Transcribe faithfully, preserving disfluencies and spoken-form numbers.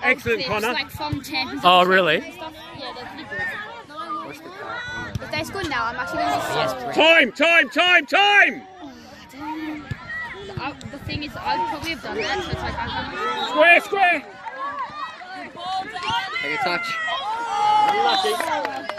Excellent, clips, Connor. like from Champions Oh, League really? and stuff. Yeah, they're pretty good. If they score now, I'm actually going to be stressed. Time, time, time, time! I, the thing is, I probably have done that, so it's like I'm Square, square! Take a touch. Unlucky.